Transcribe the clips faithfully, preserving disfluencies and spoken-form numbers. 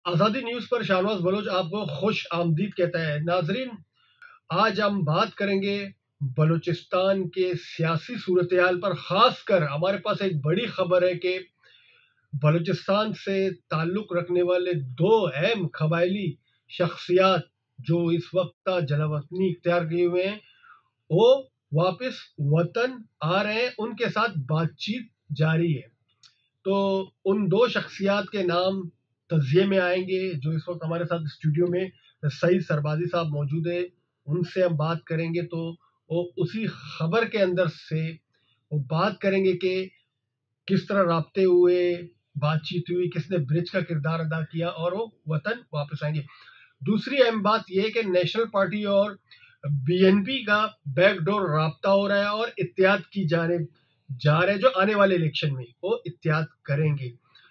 आज़ादी न्यूज़ पर शाहनवाज बलोच आपको खुश आमदीद कहता है। नाजरीन, आज हम बात करेंगे बलूचिस्तान के सियासी सूरत-ए-हाल पर। खासकर हमारे पास एक बड़ी खबर है कि बलूचिस्तान से ताल्लुक रखने वाले दो अहम कबायली शख्सियात जो इस वक्त जलावतनी इख्तियार किए हुए हैं, वो वापस वतन आ रहे हैं। उनके साथ बातचीत जारी है। तो उन दो शख्सियात के नाम तजिए में आएंगे जो इस वक्त हमारे साथ स्टूडियो में सईद सरबाजी साहब मौजूद है। उनसे हम बात करेंगे तो वो उसी खबर के अंदर से वो बात करेंगे कि किस तरह राब्ते हुए, बातचीत हुई, किसने ब्रिज का किरदार अदा किया और वो वतन वापस आएंगे। दूसरी अहम बात यह है कि नेशनल पार्टी और बीएनपी का बैकडोर राब्ता हो रहा है और इत्तेहाद की जानिब जा रहे हैं, जो आने वाले इलेक्शन में वो इत्तेहाद करेंगे।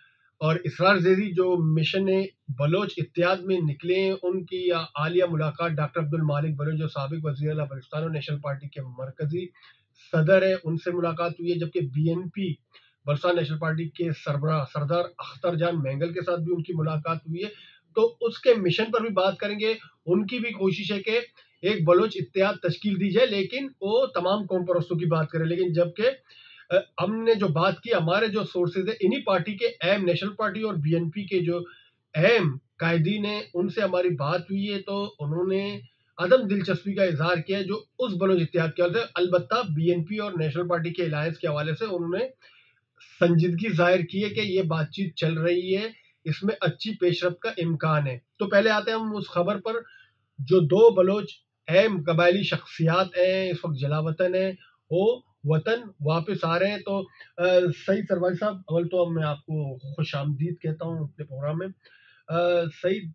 और इसरार ज़ेरी जो मिशन बलोच इत्तेहाद में निकले हैं, उनकी आलिया मुलाकात डॉक्टर अब्दुल मालिक बलोच जो साबिक वज़ीर आला बलूचिस्तान और नेशनल पार्टी के मरकजी सदर है, उनसे मुलाकात हुई है। जबकि बीएनपी बलूचिस्तान नेशनल पार्टी के सरबराह सरदार अख्तर जान मैंगल के साथ भी उनकी मुलाकात हुई है। तो उसके मिशन पर भी बात करेंगे। उनकी भी कोशिश है कि एक बलोच इत्तेहाद तश्कील दी जाए, लेकिन वो तमाम कौम परस्तों की बात करें। लेकिन जबकि अ, हमने जो बात की, हमारे जो सोर्सेज है इन्हीं पार्टी के अहम नेशनल पार्टी और बीएनपी के जो अहम कायदीन है, उनसे हमारी बात हुई है। तो उन्होंने अदम दिलचस्पी का इजहार किया है जो उस बलोच इत्तेहाद के हवाले से। अलबत्ता बीएनपी और नेशनल पार्टी के अलायंस के हवाले से उन्होंने संजीदगी जाहिर की है कि ये बातचीत चल रही है, इसमें अच्छी पेशरफ्त का इम्कान है। तो पहले आते हैं हम उस खबर पर। जो दो बलोच अहम कबायली शख्सियात हैं, इस वक्त जलावतन है, वो वतन वापस आ रहे हैं। तो अ, सईद सरवाजी साहब, अव्वल तो मैं आपको खुश आमदीद कहता हूँ अपने प्रोग्राम में। अ, सईद,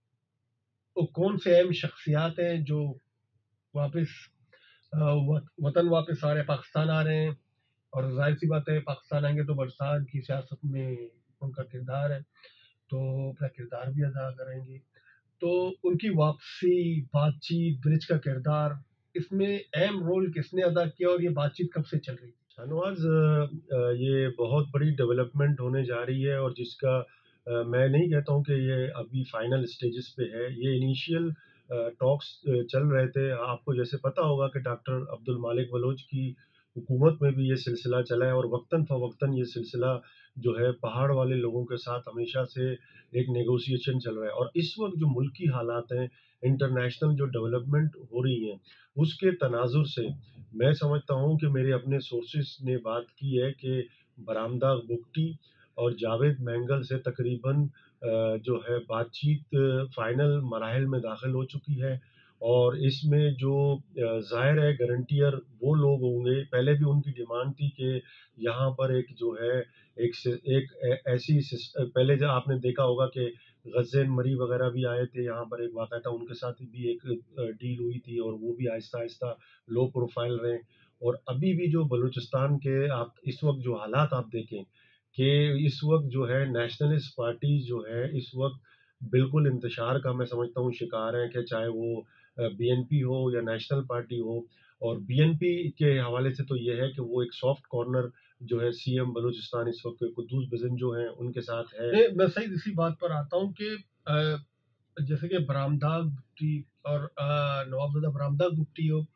वो कौन से अहम शख्सियात हैं जो वापस अ, वत, वतन वापस आ रहे हैं, पाकिस्तान आ रहे हैं? और जाहिर सी बात है, पाकिस्तान आएंगे तो बरसात की सियासत में उनका किरदार है, तो अपना किरदार भी अदा करेंगे। तो उनकी वापसी, बातचीत, ब्रिज का किरदार, इसमें अहम रोल किसने अदा किया और ये बातचीत कब से चल रही थी? शाहनवाज, अ, अ, ये बहुत बड़ी डेवलपमेंट होने जा रही है और जिसका अ, मैं नहीं कहता हूँ कि ये अभी फाइनल स्टेजेस पे है। ये इनिशियल टॉक्स चल रहे थे। आपको जैसे पता होगा कि डॉक्टर अब्दुल मालिक बलोच की हुकूमत में भी ये सिलसिला चला है और वक्तन फ़वक्तन ये सिलसिला जो है पहाड़ वाले लोगों के साथ हमेशा से एक नेगोशिएशन चल रहा है। और इस वक्त जो मुल्की हालात हैं, इंटरनेशनल जो डेवलपमेंट हो रही हैं, उसके तनाजुर से मैं समझता हूँ कि मेरे अपने सोर्सेस ने बात की है कि बरामदा बुगटी और जावेद मैंगल से तकरीबन अ, जो है बातचीत फाइनल मराहिल में दाखिल हो चुकी है। और इसमें जो अ, ज़ाहिर है गारंटियर वो लोग होंगे। पहले भी उनकी डिमांड थी कि यहाँ पर एक जो है एक से एक ऐ ऐसी सिस पहले जो आपने देखा होगा कि गज़ेन मरी वगैरह भी आए थे यहाँ पर, एक वाक़या उनके साथ भी एक अ, डील हुई थी और वो भी आहिस्ता-आहिस्ता लो प्रोफ़ाइल रहे। और अभी भी जो बलूचिस्तान के आप इस वक़्त जो हालात आप देखें कि इस वक़्त जो है नेशनलिस्ट पार्टी जो है इस वक़्त बिल्कुल इंतशार का मैं समझता हूँ शिकार है, कि चाहे वो अ, बीएनपी हो या नेशनल पार्टी हो। और बीएनपी के हवाले से तो ये है कि वो एक सॉफ्ट कॉर्नर जो है सीएम बलूचिस्तान इस वक़्त कुद्दूस बिज़न जो हैं उनके साथ है। मैं मैं सही इसी बात पर आता हूँ कि अ, जैसे कि बरामदा बुगटी और अ, नवाबजादा बरामदा बुगटी हो,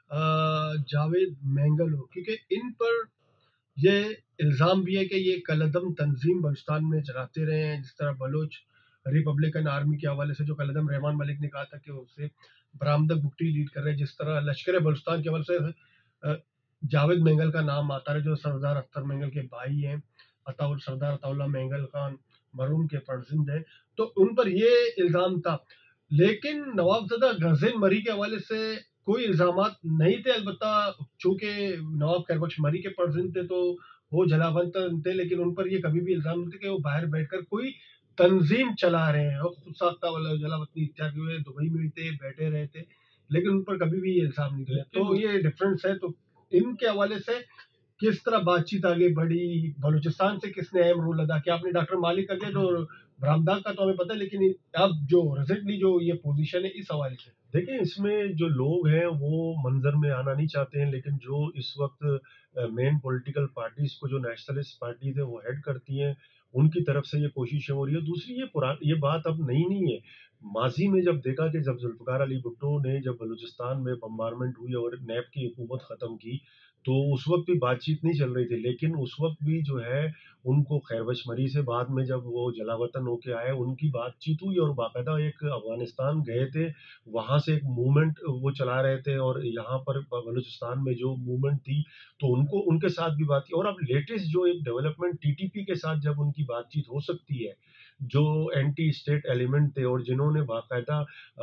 अ, जावेद मैंगल हो, क्योंकि इन पर ये इल्ज़ाम भी है कि ये कलअदम तंजीम बलूचिस्तान में चलाते रहे हैं। जिस तरह बलोच रिपब्लिकन आर्मी के हवाले से जो कलअदम रहमान मलिक ने कहा था कि उसे बरामदा बुगटी लीड कर रहे हैं, जिस तरह लश्कर बलूचिस्तान के हवाले से अ, जावेद मैंगल का नाम आता है जो सरदार अख्तर मैंगल के भाई हैं, अताउल सरदार अताउल्लाह मैंगल खान मरहूम के फर्जंद हैं। तो उन पर ये इल्ज़ाम था। लेकिन नवाबजादा गज़ेन मरी के हवाले से कोई इल्ज़ामात नहीं थे। अलबत्ता चूँकि नवाब खैरबख्श मरी के फर्जंद थे, तो वो जलावतन थे, लेकिन उन पर ये कभी भी इल्ज़ाम नहीं थे कि वो बाहर बैठकर कोई तंज़ीम चला रहे हैं। वो खुद साख्ता वाला जलावतनी इत्तेहाद हुए, दुबई में भी थे, बैठे रहे थे, लेकिन उन पर कभी भी ये इल्ज़ाम नहीं दिया। तो लेकिन ये डिफ़रेंस है। तो इनके हवाले से किस तरह बातचीत आगे बढ़ी, बलूचिस्तान से किसने अहम रोल अदा किया? आपने डॉक्टर मालिक का किया, जो बरामदा का तो हमें पता है, लेकिन अब जो रिसेंटली जो ये पोज़ीशन है, इस हवाले से? देखिए, इसमें जो लोग हैं वो मंज़र में आना नहीं चाहते हैं, लेकिन जो इस वक़्त अ, मेन पॉलिटिकल पार्टीज़ को जो नेशनलिस्ट पार्टीज़ हैं वो हेड करती हैं, उनकी तरफ से ये कोशिशें हो रही है। दूसरी ये पुरा ये बात अब नई नहीं है। माज़ी में जब देखा कि जब ज़ुल्फ़िकार अली भुट्टो ने जब बलूचिस्तान में बम्बारमेंट हुई और नैब की हुकूमत ख़त्म की, तो उस वक़्त भी बातचीत नहीं चल रही थी। लेकिन उस वक़्त भी जो है उनको खैबर-मशमरी से बाद में जब वो जलावतन होके आए, उनकी बातचीत हुई और बाकायदा एक अफ़गानिस्तान गए थे, वहाँ से एक मूवमेंट वो चला रहे थे और यहाँ पर ब बलूचिस्तान में जो मूवमेंट थी, तो उनको उनके साथ भी बात की। और अब लेटेस्ट जो एक डेवलपमेंट टीटीपी के साथ जब उनकी बातचीत हो सकती है, जो एंटी स्टेट एलिमेंट थे और जिन्होंने बाकायदा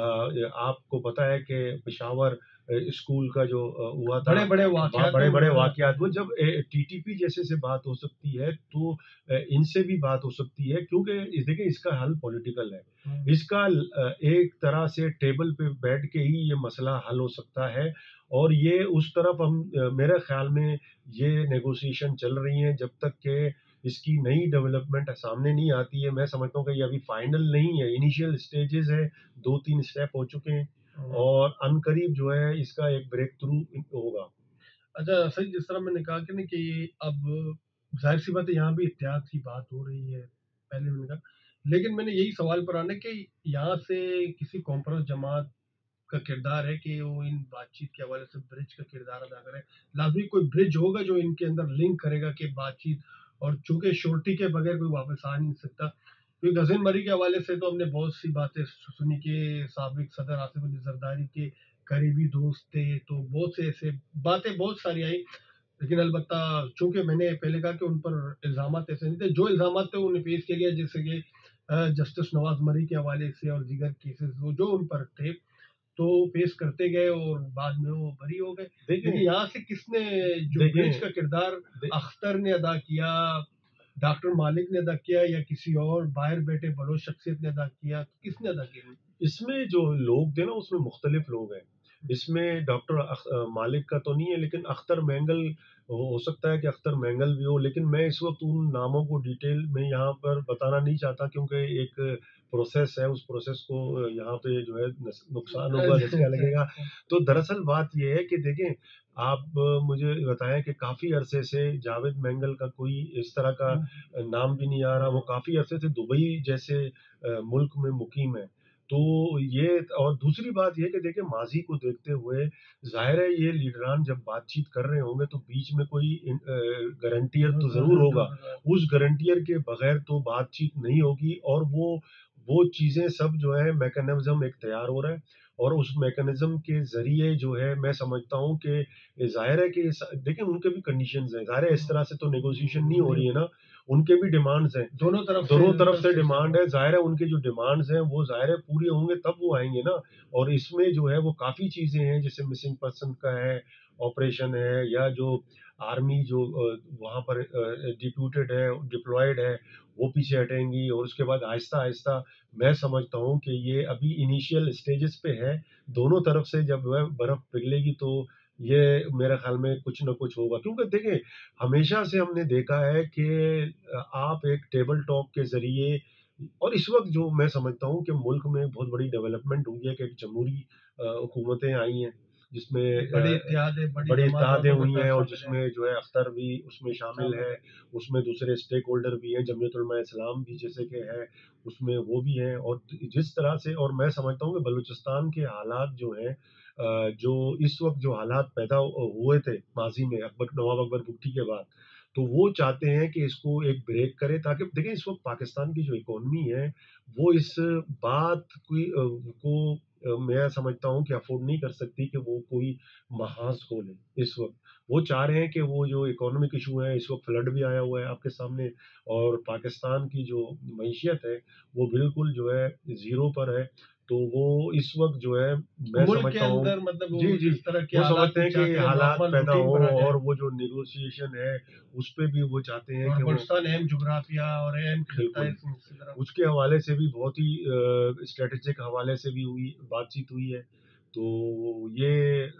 अ, आपको पता है कि पेशावर अ, स्कूल का जो अ, हुआ था, बड़े-बड़े बा वाक़यात में बड़े-बड़े उन्होंने वाक़यात हुए, जब ए टीटीपी जैसे से बात हो सकती है, तो अ, इनसे भी बात हो सकती है, क्योंकि इस देखिए इसका हल पॉलिटिकल है। हुँ। इसका ल अ, एक तरह से टेबल पे बैठ के ही ये मसला हल हो सकता है और ये उस तरफ हम अ, मेरे ख़्याल में ये नेगोशिएशन चल रही हैं जब तक कि इसकी नई डेवलपमेंट सामने नहीं आती है। मैं समझता हूँ कि ये अभी फाइनल नहीं है, इनिशियल स्टेजेज़ है, दो तीन स्टेप हो चुके हैं हुँ। और अनकरीब जो है इसका एक ब्रेक थ्रू इन होगा। अच्छा, सही जिस तरह मैंने कहा कि नहीं कि अब ज़ाहिर-सी बात है यहाँ भी इत्तेहाद की बात हो रही है, पहले मैंने कहा। लेकिन मैंने यही सवाल पर आना है कि यहाँ से किसी कॉन्फ्रेंस जमात का किरदार है कि वो इन बातचीत के हवाले से ब्रिज का किरदार अदा करे। लाज़मी कोई ब्रिज होगा जो इनके अंदर लिंक करेगा कि बातचीत, और चूँकि श्योरिटी के बगैर कोई वापस आ नहीं सकता। क्योंकि गज़न मरी के हवाले से तो हमने बहुत सी बातें सु सुनी कि साबिक सदर आसिफ अली ज़रदारी के करीबी दोस्त थे, तो बहुत से ऐसे बातें बहुत सारी आई। लेकिन अलबत्ता चूँकि मैंने पहले कहा कि उन पर इल्ज़ामात ऐसे नहीं थे, जो इल्ज़ामात थे उन्हें पेश किया गया, जैसे कि अ, जस्टिस नवाज़ मरी के हवाले से और दीगर केसेस वो जो उन पर थे, तो पेश करते गए और बाद में वो बरी हो गए। लेकिन देखें यहाँ से किसने जो ब्रिज देखें का किरदार दे अख्तर ने अदा किया, डॉक्टर मालिक ने अदा किया या किसी और बाहर बैठे बलोच शख्सियत ने अदा किया, किसने अदा किया? इसमें जो लोग थे ना उसमें मुख्तलिफ लोग हैं। इसमें डॉक्टर अख अ, मालिक का तो नहीं है, लेकिन अख्तर मैंगल हो हो सकता है कि अख्तर मैंगल भी हो, लेकिन मैं इस वक़्त उन नामों को डिटेल में यहाँ पर बताना नहीं चाहता, क्योंकि एक प्रोसेस है, उस प्रोसेस को अ, यहाँ पे जो है नस नुकसान होगा, झटका लगेगा। तो दरअसल बात ये है कि देखें, आप अ, मुझे बताएँ कि काफ़ी अरसे से जावेद मैंगल का कोई इस तरह का अ, नाम भी नहीं आ रहा। वो काफ़ी अरसे से दुबई जैसे अ, मुल्क में मुकीम है। तो ये और दूसरी बात ये है कि देखिए माज़ी को देखते हुए ज़ाहिर है ये लीडरान जब बातचीत कर रहे होंगे तो बीच में कोई इन अ, गारंटियर तो ज़रूर होगा। उस गारंटियर के बगैर तो बातचीत नहीं होगी और वो वो चीज़ें सब जो है मैकेनिज़्म एक तैयार हो रहा है और उस मैकेनिज़्म के ज़रिए जो है मैं समझता हूँ कि ज़ाहिर है कि स देखिए उनके भी कंडीशंस हैं। ज़ाहिर है इस तरह से तो नेगोशिएशन नहीं हो रही है ना, उनके भी डिमांड्स हैं। दोनों तरफ से दोनों तरफ से तरफ से डिमांड है, ज़ाहिर है उनके जो डिमांड्स हैं वो ज़ाहिर है पूरे होंगे तब वो आएँगे ना। और इसमें जो है वो काफ़ी चीज़ें हैं, जैसे मिसिंग पर्सन का है, ऑपरेशन है, या जो आर्मी जो अ, वहाँ पर अ, डिप्यूटेड है, डिप्लॉयड है, वो पीछे हटेंगी और उसके बाद आहिस्ता-आहिस्ता मैं समझता हूँ कि ये अभी इनिशियल स्टेजेस पे है। दोनों तरफ से जब वह बर्फ़ पिघलेगी तो ये मेरे ख़्याल में कुछ न कुछ होगा। क्योंकि देखिए हमेशा से हमने देखा है कि अ, आप एक टेबल टॉक के ज़रिए और इस वक़्त जो मैं समझता हूँ कि मुल्क में बहुत बड़ी डेवलपमेंट हुई है कि एक जमहूरी अ, हुकूमतें आई हैं, जिसमें बड़े अ, इत्तेहाद है, बड़ी बड़ी इत्तेहादें जमातों का हुई हैं और शामिल है। जिसमें जो है अख्तर भी उसमें शामिल शामिल है, है। उसमें दूसरे स्टेक होल्डर भी हैं, जमीयत उलमा इस्लाम भी जैसे कि है, उसमें वो भी हैं और जिस तरह से और मैं समझता हूँ कि बलूचिस्तान के हालात जो हैं अ, जो इस वक़्त जो हालात पैदा हुए थे माज़ी में अकबर नवाब अकबर भुट्टी के बाद, तो वो चाहते हैं कि इसको एक ब्रेक करे ताकि देखिए इस वक़्त पाकिस्तान की जो इकोनॉमी है, वो इस बात कोई अ, को अ, मैं समझता हूँ कि अफ़ोर्ड नहीं कर सकती कि वो कोई महाज़ खोले इस वक़्त। वो चाह रहे हैं कि वो जो इकोनॉमिक इश्यू है, इस वक़्त फ्लड भी आया हुआ है आपके सामने और पाकिस्तान की जो मईशत है, वो बिल्कुल जो है ज़ीरो पर है। तो वो इस वक़्त जो है मैं मुल्क के समझता हूँ अंदर मतलब जी, वो जी। जिस तरह के वो हालात समझते भी हैं कि चाहते हैं, हालात नॉर्मल पैदा रूटीन हों बना जाए। और वो जो नेगोशिएशन है, उसपे भी वो चाहते हैं और कि वो बलूचिस्तान अहम जुग्राफिया और अहम खिता है बिल्कुल, इस इसी तरह। उसके हवाले से भी बहुत ही अ, स्ट्रैटेजिक हवाले से भी हुई बातचीत हुई है। तो ये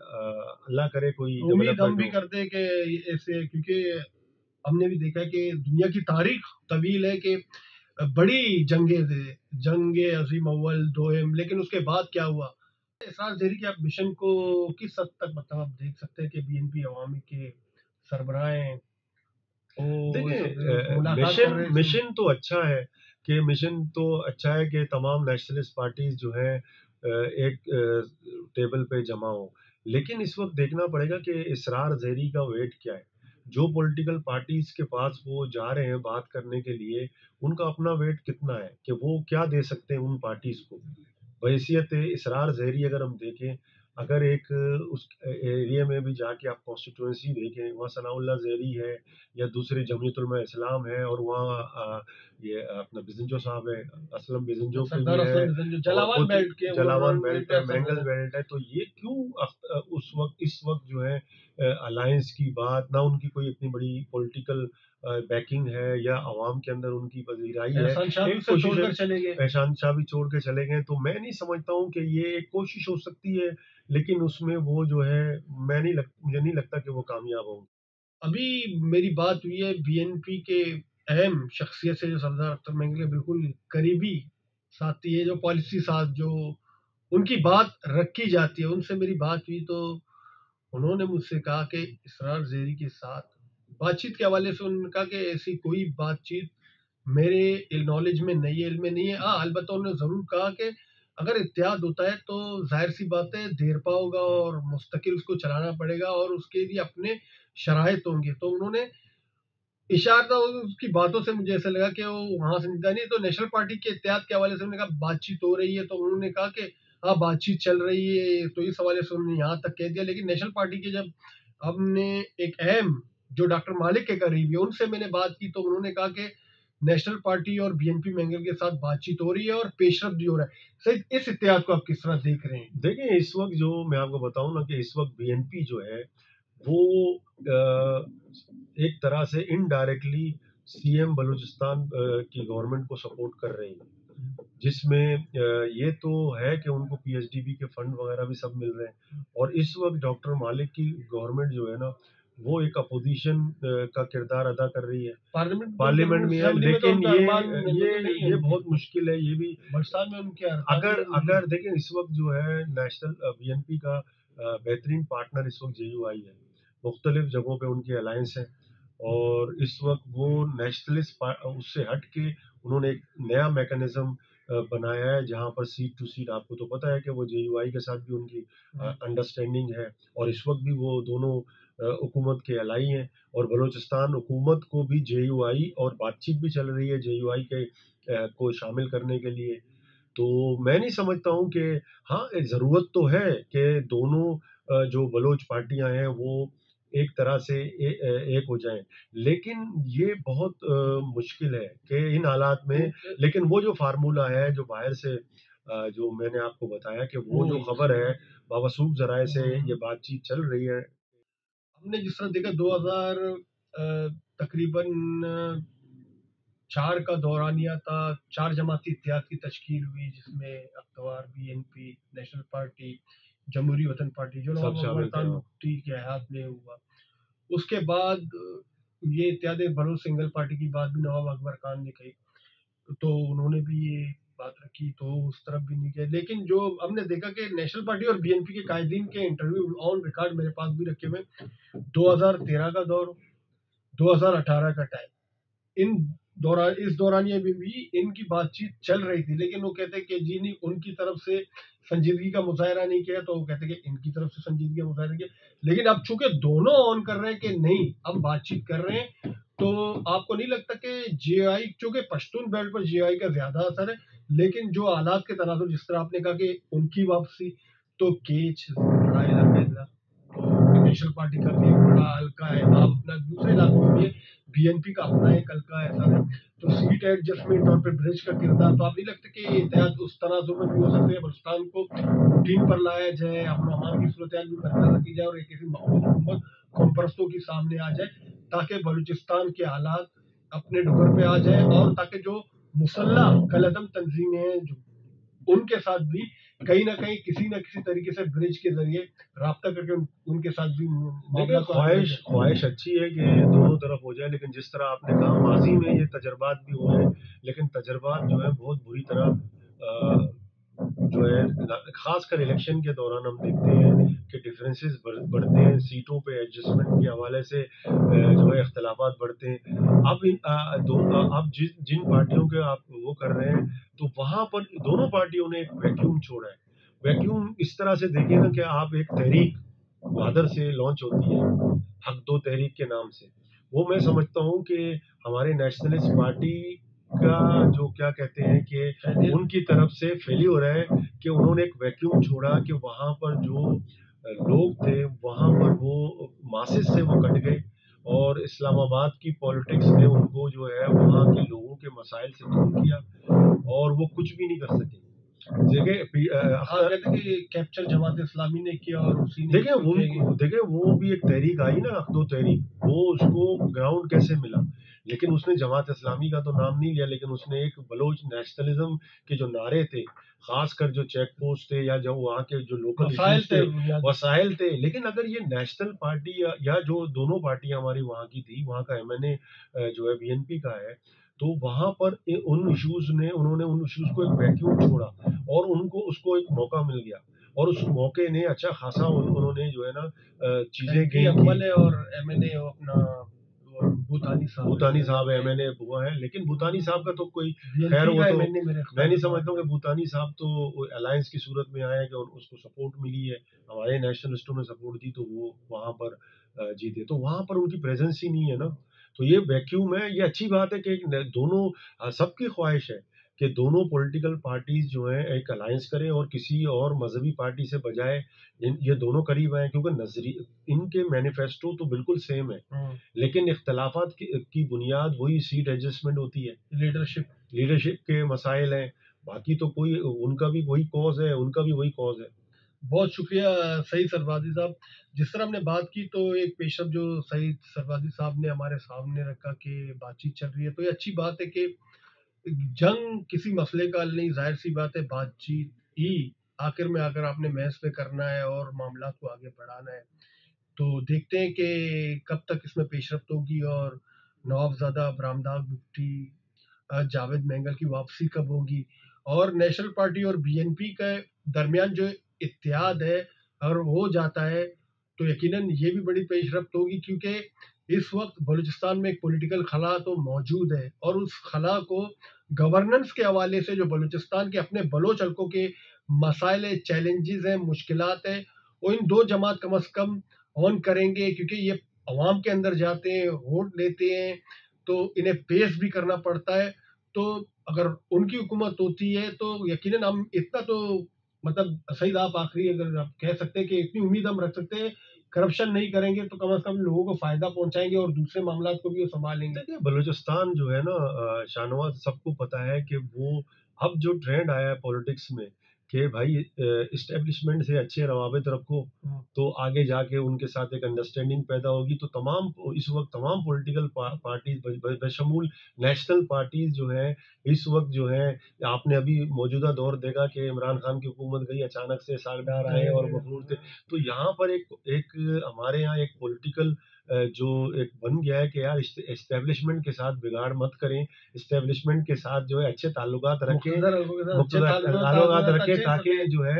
अ, अल्लाह करे कोई उम्मीद हम डेवलपमेंट भी हो। करते हैं कि ऐसे, क्योंकि हमने भी देखा है कि दुनिया की तारीख तवील है कि बड़ी जंगें थे, जंगे अज़ीम अव्वल, दोयम, लेकिन उसके बाद क्या हुआ? इसरार ज़ेहरी के आप मिशन को किस हद तक मतलब आप देख सकते हैं कि बीएनपी अवामी के सरबराह हैं, वो देखिए सब मुलाकात कर मिशन रहे थे। मिशन तो अच्छा है कि मिशन तो अच्छा है कि तमाम नेशनलिस्ट पार्टीज जो है एक टेबल पे जमा हो, लेकिन इस वक्त देखना पड़ेगा कि इसरार ज़ेरी का वेट क्या है। जो पॉलिटिकल पार्टीज के पास वो जा रहे हैं बात करने के लिए, उनका अपना वेट कितना है कि वो क्या दे सकते हैं उन पार्टीज को। बहैसियत इसरार ज़ेरी अगर हम देखें, अगर एक उस एरिया में भी जाके आप कॉन्स्टिट्यूंसी देखें, वहाँ सनाउल्लाह ज़ेरी है या दूसरी जमीयत उलमा इस्लाम है, और वहाँ अ, ये अपना बिजंजो साहब है, असलम बिजंजो की भी सरदार है, असलम बिजन जो और जलावन कुछ बेल्ट के वो जलावन उन्होंने बेल्ट उनके है, असर मैंगल थे। बेल्ट है, तो ये क्यों अफ- अ, उस वक्त इस वक्त जो है अलायंस की बात ना, उनकी कोई इतनी बड़ी पॉलिटिकल बैकिंग है या आवाम के अंदर उनकी पजीराई है। एहसान शाह भी एक उसे कोशिश है, छोड़कर चले गए। एहसान शाह भी छोड़ के चले गए, तो मैं नहीं समझता हूँ कि ये एक कोशिश हो सकती है, लेकिन उसमें वो जो है, मैं नहीं लग, मुझे नहीं लगता कि वो कामयाब होंगे। अभी मेरी बात हुई है बीएनपी के अहम शख्सियत से, जो सरदार अख्तर मैंगल के बिल्कुल करीबी साथी है, जो पॉलिसी साथ जो उनकी बात रखी जाती है, उनसे मेरी बात हुई तो उन्होंने मुझसे कहा कि इसरार ज़ेरी के साथ बातचीत के हवाले से उन्होंने कहा कि ऐसी कोई बातचीत मेरे नॉलेज में नहीं है, इल्म में नहीं है। हाँ, अलबत्ता उन्होंने ज़रूर कहा कि अगर इत्तेहाद होता है तो ज़ाहिर सी बात है देरपा होगा और मुस्तकिल उसको चलाना पड़ेगा और उसके लिए अपने शराइत होंगे। तो उन्होंने इशारा उसकी बातों से मुझे ऐसा लगा कि वो वहाँ से निकला नहीं। तो नेशनल पार्टी के इत्तेहाद के हवाले से उन्होंने कहा बातचीत हो रही है, तो उन्होंने कहा कि हाँ, बातचीत चल रही है, तो इस हवाले से उन्होंने यहाँ तक कह दिया। लेकिन नेशनल पार्टी के जब हमने एक अहम जो डॉक्टर मालिक के करीबी है, उनसे मैंने बात की, तो उन्होंने कहा कि नेशनल पार्टी और बीएनपी मैंगल के साथ बातचीत हो रही है और पेशरफ भी हो रहा है। सही, इस इत्तेहाद को आप किस तरह देख रहे हैं? देखिए, इस वक्त जो मैं आपको बताऊं ना, कि इस वक्त बीएनपी जो है वो अ, एक तरह से इनडायरेक्टली सीएम बलूचिस्तान अ, की गवर्नमेंट को सपोर्ट कर रही है, जिसमें अ, ये तो है कि उनको पीएचडीबी के फंड वगैरह भी सब मिल रहे हैं, और इस वक्त डॉक्टर मालिक की गवर्नमेंट जो है ना, वो एक अपोजिशन का किरदार अदा कर रही है, पार्लियामेंट में उनके पार्लियामेंट में है, असेंबली में तो लेकिन उनका ये अरमान ये नजूल नहीं है ये उनके। बहुत मुश्किल है, ये भी। बरसात में उनके हरकत अगर नहीं है। अगर देखें, इस वक्त जो है नेशनल बीएनपी का अ, बेहतरीन पार्टनर इस वक्त जेयूआई है, मुख्तलिफ जगहों पे उनकी अलायंस है, और इस वक्त वो नेशनलिस्ट उससे हट के उन्होंने एक नया मैकेनिज्म बनाया है, जहां पर सीट टू सीट, आपको तो पता है कि वो जेयूआई के साथ भी उनकी अंडरस्टैंडिंग है, और इस वक्त भी वो दोनों हुकूमत के अलाई हैं, और बलूचिस्तान हुकूमत को भी जेयूआई, और बातचीत भी चल रही है जेयूआई के अ, को शामिल करने के लिए। तो मैं नहीं समझता हूँ कि हाँ, एक ज़रूरत तो है कि दोनों अ, जो बलोच पार्टियां हैं वो एक तरह से ए, ए, एक हो जाएं, लेकिन ये बहुत अ, मुश्किल है कि इन हालात में। लेकिन वो जो फार्मूला है जो बाहर से अ, जो मैंने आपको बताया कि वो जो खबर है बावसूख जराए से ये बातचीत चल रही है। हमने जिस तरह देखा दो हज़ार तकरीबन चार का दौरानिया था, चार जमाती इत्तेहाद की तश्कील हुई, जिसमें अख्तवार, बीएनपी, नेशनल पार्टी, जमहूरी वतन पार्टी, जो सब नवाब अकबर शामिल थे खान वो। भुट्टी के हयात में हुआ। उसके बाद अ, ये इत्तेहाद बलोच सिंगल पार्टी की बात भी नवाब अकबर खान ने कही, तो उन्होंने भी ये बात रखी, तो उस तरफ भी नहीं गए। लेकिन जो हमने देखा कि नेशनल पार्टी और बीएनपी के कायदीन के इंटरव्यू ऑन रिकॉर्ड मेरे पास भी रखे हुए, दो हज़ार तेरह का दौर, दो हज़ार अठारह का टाइम, इन दौरान इस दौरानिया में भी इनकी बातचीत चल रही थी। लेकिन वो कहते हैं कि जी नहीं, उनकी तरफ से संजीदगी का मुजाहरा नहीं किया, तो वो कहते हैं कि इनकी तरफ से संजीदगी का मुजाहरा किया। लेकिन अब चूंकि दोनों ऑन कर रहे हैं कि नहीं हम बातचीत कर रहे हैं, तो आपको नहीं लगता कि जेआई, चूंकि पश्तून बेल्ट पर जेआई का ज्यादा असर है, लेकिन जो हालात के तनाजुर, जिस तरह आपने कहा कि उनकी वापसी, तो केच बड़ा इलाका है, तो नेशनल पार्टी का भी एक बड़ा हल्का है, आप अपना दूसरे इलाकों में भी है, बीएनपी का अपना एक हल्का ऐसा है, तो सीट एडजस्टमेंट और फिर ब्रिज का किरदार, तो आप नहीं लगता कि इत्तेहाद उस तनाजुर में भी हो सकते हैं, बलूचिस्तान को रूटीन पर लाया जाए, अमन अमान की सूरत भी बरकरार रखी जाए, और एक किसी मकबूल हुकूमत कॉम्परस्तों की सामने आ जाए, ताकि बलूचिस्तान के हालात अपने डगर पे आ जाए, और ताकि जो मुसल्लह कलदम तंजीमें हैं जो उनके साथ भी कहीं ना कहीं किसी न किसी तरीके से ब्रिज के जरिए राब्ता करके उन, उनके साथ भी मामला देखिए, को ख्वाहिश ख्वाहिश अच्छी है कि दोनों तरफ हो जाए, लेकिन जिस तरह आपने कहा माजी में ये तजर्बात भी हुए हैं, लेकिन तजर्बात जो है बहुत बुरी तरह अ, जो है खासकर इलेक्शन के दौरान हम देखते हैं कि डिफरेंसेस बढ़ते हैं, सीटों पे एडजस्टमेंट के हवाले से जो है इख्तलाफात बढ़ते हैं। अब इन दो अब जिन जिन पार्टियों के आप वो कर रहे हैं तो वहां पर दोनों पार्टियों ने एक वैक्यूम छोड़ा है। वैक्यूम इस तरह से देखिए ना कि आप एक तहरीक भादर से लॉन्च होती है, हक दो तहरीक के नाम से, वो मैं समझता हूँ कि हमारे नेशनलिस्ट पार्टी का जो क्या कहते हैं कि उनकी तरफ से फेल्योर है कि उन्होंने एक वैक्यूम छोड़ा कि वहां पर जो लोग थे वहां पर वो मासेस से वो कट गए और इस्लामाबाद की पॉलिटिक्स ने उनको जो है वहां के लोगों के मसाइल से दूर किया और वो कुछ भी नहीं कर सके। देखिए कैप्चर जमात इस्लामी ने किया और उसी ने देखिए वो देखिए वो भी एक तहरीक आई ना, हक दो तहरीक, वो उसको ग्राउंड कैसे मिला, लेकिन उसने जमात इस्लामी का तो नाम नहीं लिया, लेकिन उसने एक बलोच नेशनलिज्म के जो नारे थे, खासकर जो चेक पोस्ट थे या जो वहाँ के जो लोकल इश्यूज थे, वसाइल थे, लेकिन अगर ये नेशनल पार्टी या, या जो दोनों पार्टियां हमारी वहाँ की थी, वहाँ का एमएनए जो है बीएनपी का है, तो वहां पर उन इश्यूज ने उन्होंने उन इश्यूज को एक वैक्यूम छोड़ा और उनको उसको एक मौका मिल गया और उस मौके ने अच्छा खासा उन, उन्होंने जो है ना चीजें की। और एमएनए अपना भूतानी साहब भूतानी साहब एमएनए हुआ है, लेकिन भूतानी साहब का तो कोई खैर वो तो मैं नहीं समझता हूँ कि भूतानी साहब तो अलायंस की सूरत में आए हैं कि उसको सपोर्ट मिली है, हमारे नेशनलिस्टों ने सपोर्ट दी तो वो वहां पर जीते, तो वहां पर उनकी प्रेजेंस ही नहीं है ना, तो ये वैक्यूम है। ये अच्छी बात है कि दोनों सबकी ख्वाहिश है कि दोनों पॉलिटिकल पार्टीज जो हैं एक अलायंस करें और किसी और मजहबी पार्टी से बजाय ये दोनों करीब आए, क्योंकि नजरी इनके मैनिफेस्टो तो बिल्कुल सेम है, लेकिन इख्तलाफात की, की बुनियाद वही सीट एडजस्टमेंट होती है, लीडरशिप लीडरशिप के मसाइल हैं, बाकी तो कोई उनका भी वही कॉज है, उनका भी वही कॉज है। बहुत शुक्रिया सईद सरवादी साहब। जिस तरह हमने बात की तो एक पेशरफ जो सईद सरवादी साहब ने हमारे सामने रखा कि बातचीत चल रही है, तो ये अच्छी बात है कि जंग किसी मसले का हल नहीं, जाहिर सी बात है बातचीत ही आखिर में अगर आपने महज पे करना है और मामला को आगे बढ़ाना है, तो देखते हैं कि कब तक इसमें पेशरफ्त होगी और नवाबजादा बरामदाग मुफ्ती जावेद मैंगल की वापसी कब होगी और नेशनल पार्टी और बीएनपी के दरमियान जो इत्तेहाद है अगर हो जाता है तो यकीनन ये भी बड़ी पेशरफ्त होगी, क्योंकि इस वक्त बलूचिस्तान में एक पॉलिटिकल खला तो मौजूद है और उस खला को गवर्नेंस के हवाले से जो बलूचिस्तान के अपने बलोच हल्कों के मसाइल चैलेंजेस हैं, मुश्किलात है, वो इन दो जमात कम अज कम ऑन करेंगे, क्योंकि ये अवाम के अंदर जाते हैं, वोट लेते हैं, तो इन्हें पेश भी करना पड़ता है। तो अगर उनकी हुकूमत होती है तो यकीनन हम इतना तो मतलब सईद आप आखिरी अगर आप कह सकते हैं कि इतनी उम्मीद हम रख सकते हैं करप्शन नहीं करेंगे तो कम से कम लोगों को फायदा पहुंचाएंगे और दूसरे मामला को भी वो संभालेंगे। बलूचिस्तान जो है ना शाहनवाज, सबको पता है कि वो अब जो ट्रेंड आया है पॉलिटिक्स में कि भाई इस्टेब्लिशमेंट से अच्छे रवाबित रखो तो आगे जाके उनके साथ एक अंडरस्टैंडिंग पैदा होगी, तो तमाम इस वक्त तमाम पॉलिटिकल पार्टीज बशमूल नेशनल पार्टीज जो है इस वक्त जो है, आपने अभी मौजूदा दौर देखा कि इमरान खान की हुकूमत गई, अचानक से सागदार आए और मखरूर थे, तो यहाँ पर एक एक हमारे यहाँ एक पॉलिटिकल जो एक बन गया है कि यार एस्टेब्लिशमेंट के साथ बिगाड़ मत करें, एस्टेब्लिशमेंट के साथ जो है अच्छे ताल्लुकात रखें ताल्लुकात रखें ताकि जो है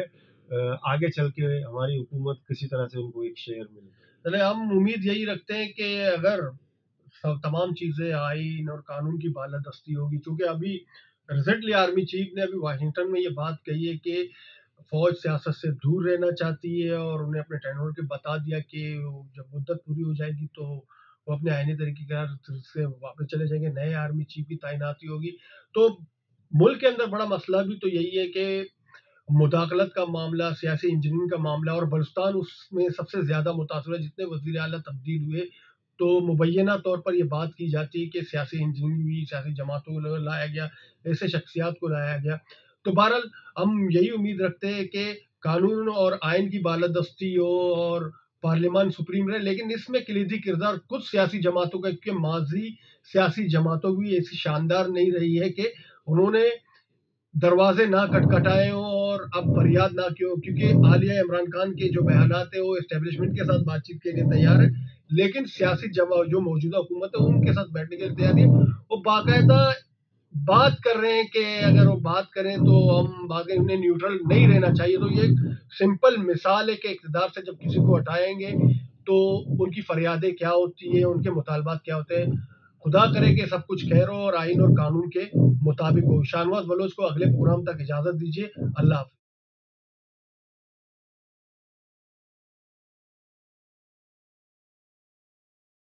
आगे चल के हमारी हुकूमत किसी तरह से उनको एक शेयर मिले। चले हम उम्मीद यही रखते हैं कि अगर तमाम चीजें आईन और कानून की बालादस्ती होगी, क्योंकि अभी रिसेंटली आर्मी चीफ ने अभी वाशिंगटन में ये बात कही है कि फौज सियासत से दूर रहना चाहती है और उन्हें अपने टेनोर के बता दिया कि जब मुद्दत पूरी हो जाएगी तो वो अपने आईनी तरीके से वापस चले जाएंगे, नए आर्मी चीफ की तैनाती होगी। तो मुल्क के अंदर बड़ा मसला भी तो यही है कि मुदाखलत का मामला, सियासी इंजीनियरिंग का मामला, और बलूचिस्तान उसमें सबसे ज्यादा मुतासर है। जितने वज़ीर आला तब्दील हुए तो मुबैना तौर पर यह बात की जाती है कि सियासी इंजीनियरिंग हुई, सियासी जमातों को लाया गया, ऐसे शख्सियात को लाया गया। तो बहरहाल हम यही उम्मीद रखते हैं कि कानून और आइन की बालादस्ती हो और पार्लियामान सुप्रीम रहे, लेकिन इसमें कलीदी किरदार कुछ सियासी जमातों का, क्योंकि माजी सियासी जमातों की ऐसी शानदार नहीं रही है कि उन्होंने दरवाजे ना खटखटाए हो और अब फरियाद ना क्यों, क्योंकि आलिया इमरान खान के जो बयानात है वो एस्टेब्लिशमेंट के साथ बातचीत के लिए तैयार है, लेकिन सियासी जमा जो मौजूदा हुकूमत है उनके साथ बैठने के लिए तैयार है। वो बाकायदा बात कर रहे हैं कि अगर वो बात करें तो हम बात करें, उन्हें न्यूट्रल नहीं रहना चाहिए। तो ये एक सिंपल मिसाल है कि इक़्तिदार से जब किसी को हटाएंगे तो उनकी फरियादें क्या होती है, उनके मुतालबात क्या होते हैं। खुदा करे कि सब कुछ खैर हो और आइन और कानून के मुताबिक हो। शाहनवाज बलोच को अगले प्रोग्राम तक इजाज़त दीजिए। अल्लाह हाफ़िज़।